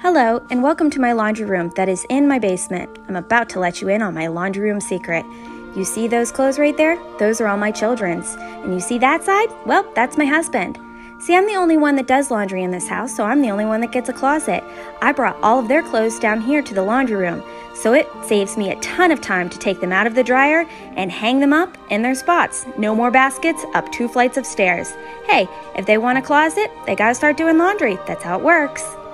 Hello, and welcome to my laundry room that is in my basement. I'm about to let you in on my laundry room secret. You see those clothes right there? Those are all my children's. And you see that side? Well, that's my husband. See, I'm the only one that does laundry in this house, so I'm the only one that gets a closet. I brought all of their clothes down here to the laundry room, so it saves me a ton of time to take them out of the dryer and hang them up in their spots. No more baskets up 2 flights of stairs. Hey, if they want a closet, they gotta start doing laundry. That's how it works.